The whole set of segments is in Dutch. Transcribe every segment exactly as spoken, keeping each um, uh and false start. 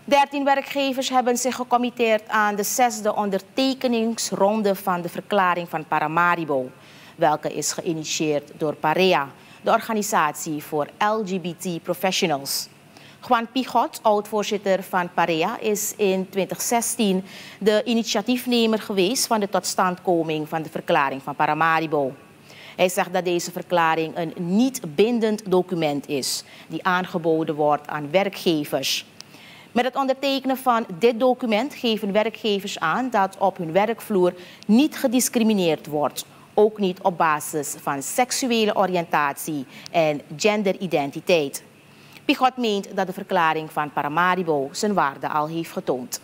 Dertien werkgevers hebben zich gecommitteerd aan de zesde ondertekeningsronde van de verklaring van Paramaribo, welke is geïnitieerd door PAREA, de organisatie voor L G B T professionals. Juan Pigot, oud-voorzitter van PAREA, is in twintig zestien de initiatiefnemer geweest van de totstandkoming van de verklaring van Paramaribo. Hij zegt dat deze verklaring een niet bindend document is, die aangeboden wordt aan werkgevers. Met het ondertekenen van dit document geven werkgevers aan dat op hun werkvloer niet gediscrimineerd wordt, ook niet op basis van seksuele oriëntatie en genderidentiteit. Pigot meent dat de verklaring van Paramaribo zijn waarde al heeft getoond.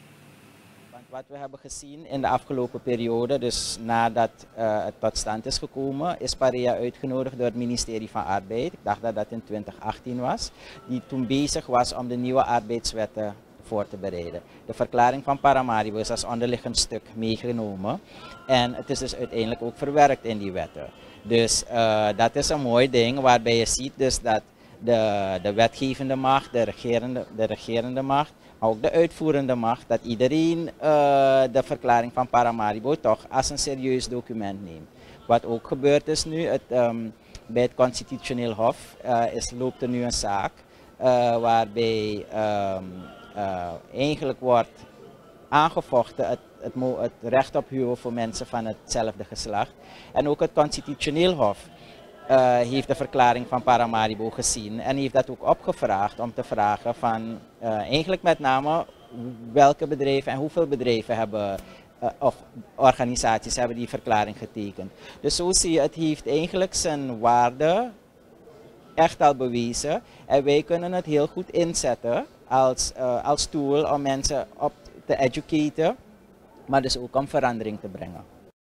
Wat we hebben gezien in de afgelopen periode, dus nadat uh, het tot stand is gekomen, is PAREA uitgenodigd door het ministerie van Arbeid. Ik dacht dat dat in twintig achttien was, die toen bezig was om de nieuwe arbeidswetten voor te bereiden. De verklaring van Paramaribo is als onderliggend stuk meegenomen en het is dus uiteindelijk ook verwerkt in die wetten. Dus uh, dat is een mooi ding waarbij je ziet dus dat de, de wetgevende macht, de regerende, de regerende macht, maar ook de uitvoerende macht, dat iedereen uh, de verklaring van Paramaribo toch als een serieus document neemt. Wat ook gebeurd is nu, het, um, bij het Constitutioneel Hof uh, is, loopt er nu een zaak uh, waarbij um, uh, eigenlijk wordt aangevochten het, het, het recht op huwen voor mensen van hetzelfde geslacht. En ook het Constitutioneel Hof Uh, heeft de verklaring van Paramaribo gezien en heeft dat ook opgevraagd om te vragen van uh, eigenlijk met name welke bedrijven en hoeveel bedrijven hebben uh, of organisaties hebben die verklaring getekend. Dus zo zie je, het heeft eigenlijk zijn waarde echt al bewezen en wij kunnen het heel goed inzetten als, uh, als tool om mensen op te educaten, maar dus ook om verandering te brengen.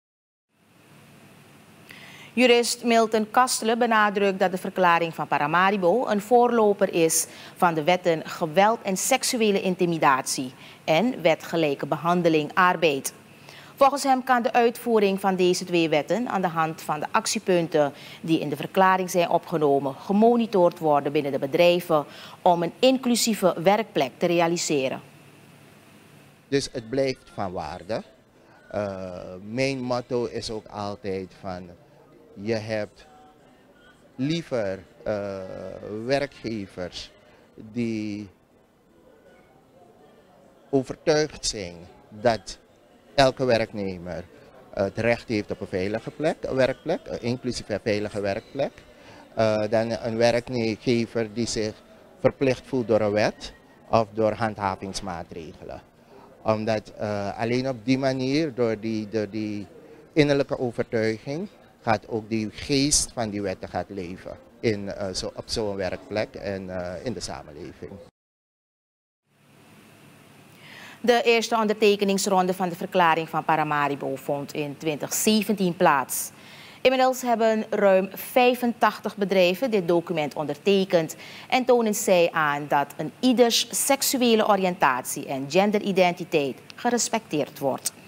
Jurist Milton Kastelen benadrukt dat de verklaring van Paramaribo een voorloper is van de wetten geweld en seksuele intimidatie en wet gelijke behandeling arbeid. Volgens hem kan de uitvoering van deze twee wetten aan de hand van de actiepunten die in de verklaring zijn opgenomen gemonitord worden binnen de bedrijven om een inclusieve werkplek te realiseren. Dus het blijft van waarde. Uh, mijn motto is ook altijd van: je hebt liever uh, werkgevers die overtuigd zijn dat elke werknemer het recht heeft op een veilige plek, een werkplek, een inclusief en veilige werkplek, uh, dan een werkgever die zich verplicht voelt door een wet of door handhavingsmaatregelen. Omdat uh, alleen op die manier, door die, door die innerlijke overtuiging, gaat ook die geest van die wetten gaat leven in, uh, zo, op zo'n werkplek en uh, in de samenleving. De eerste ondertekeningsronde van de verklaring van Paramaribo vond in twintig zeventien plaats. Inmiddels hebben ruim vijfentachtig bedrijven dit document ondertekend en tonen zij aan dat een ieders seksuele oriëntatie en genderidentiteit gerespecteerd wordt.